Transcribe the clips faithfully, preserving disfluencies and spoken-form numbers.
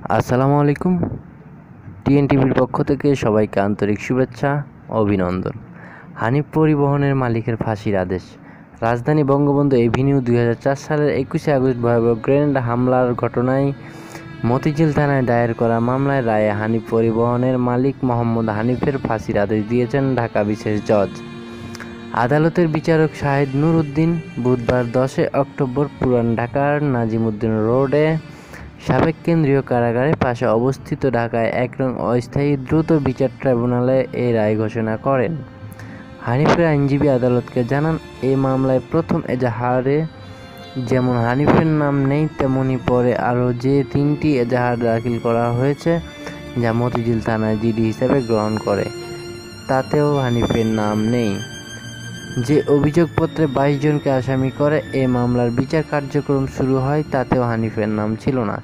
আসসালামু আলাইকুম। টিএনটিভির পক্ষ থেকে সবাইকে আন্তরিক শুভেচ্ছা ও অভিনন্দন। হানিফ পরিবহনের মালিকের ফাঁসির আদেশ। রাজধানী বঙ্গবন্ধু এভিনিউ দুই হাজার চার সালের একুশে আগস্ট ভয়াবহ গ্রেনেড হামলার ঘটনায় মতিঝিল থানায় দায়ের করা মামলায় রায়ে হানিফ পরিবহনের মালিক মোহাম্মদ হানিফের ফাঁসির আদেশ দিয়েছেন ঢাকা বিশেষ জজ। আদালতের বিচারক শাহেদ নূর উদ্দিন বুধবার দশে অক্টোবর পুরান ঢাকার নাজিমুদ্দিন রোডে সাবেক কেন্দ্রীয় কারাগারের পাশে অবস্থিত ঢাকায় এক নং অস্থায়ী দ্রুত বিচার ট্রাইব্যুনালে এই রায় ঘোষণা করেন। হানিফের আইনজীবী আদালতকে জানান, এই মামলায় প্রথম এজাহারে যেমন হানিফের নাম নেই, তেমনি পরে আরও যে তিনটি এজাহার দাখিল করা হয়েছে যা মতিঝিল থানায় জিডি হিসেবে গ্রহণ করে, তাতেও হানিফের নাম নেই। যে অভিযোগপত্রে বাইশ জনকে আসামি করে এ মামলার বিচার কার্যক্রম শুরু হয়, তাতেও হানিফের নাম ছিল না।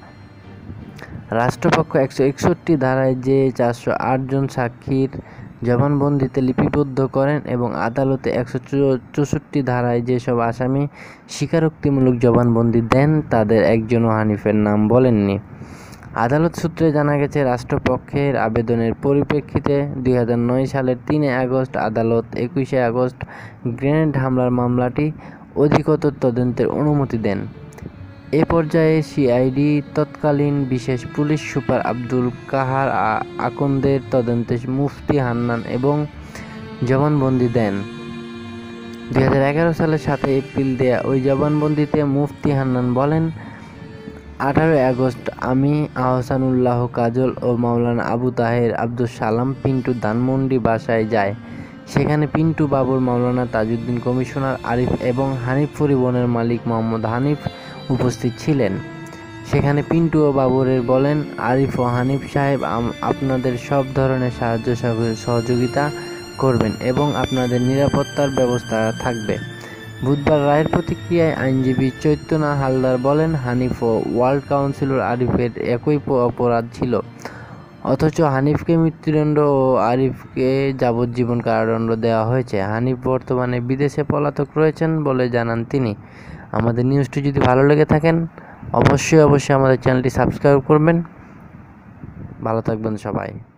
রাষ্ট্রপক্ষ একশো একষট্টি ধারায় যে চারশো আট জন সাক্ষীর জবানবন্দিতে লিপিবদ্ধ করেন এবং আদালতে একশো চৌষট্টি ধারায় যেসব আসামি স্বীকারোক্তিমূলক জবানবন্দি দেন, তাদের একজনও হানিফের নাম বলেননি। আদালত সূত্রে জানা গেছে, রাষ্ট্রপক্ষের আবেদনের পরিপ্রেক্ষিতে দুই হাজার নয় সালের তিনে আগস্ট আদালত একুশে আগস্ট গ্রেনেড হামলার মামলাটি অধিকতর তদন্তের অনুমতি দেন। এ পর্যায়ে সিআইডি তৎকালীন বিশেষ পুলিশ সুপার আব্দুল কাহার আকন্দের তদন্তে মুফতি হান্নান এবং জবানবন্দি দেন। দুই হাজার এগারো সালের সাতই এপ্রিল দেয়া ওই জবানবন্দিতে মুফতি হান্নান বলেন, আঠারোই আগস্ট আমি আহসানুল্লাহ কাজল ও মাওলানা আবু তাহের আব্দুল সালাম পিন্টু ধানমন্ডি বাসায় যায়। সেখানে পিন্টু বাবুর মাওলানা তাজউদ্দিন কমিশনার আরিফ এবং হানিফ পরিবহনের মালিক মোহাম্মদ হানিফ উপস্থিত ছিলেন। সেখানে পিন্টু ও বাবুরের বলেন, আরিফ ও হানিফ সাহেব আপনাদের সব ধরনের সাহায্য সহযোগিতা করবেন এবং আপনাদের নিরাপত্তার ব্যবস্থা থাকবে। বুধবার রায়ের প্রতিক্রিয়ায় আইনজীবী চৈতন্য হালদার বলেন, হানিফ ও ওয়ার্ল্ড কাউন্সিলর আরিফের একই অপরাধ ছিল, অথচ হানিফকে মৃত্যুদণ্ড ও আরিফকে যাবজ্জীবন কারাদণ্ড দেওয়া হয়েছে। হানিফ বর্তমানে বিদেশে পলাতক রয়েছেন বলে জানান তিনি। আমাদের নিউজটি যদি ভালো লেগে থাকেন অবশ্যই অবশ্যই আমাদের চ্যানেলটি সাবস্ক্রাইব করবেন। ভালো থাকবেন সবাই।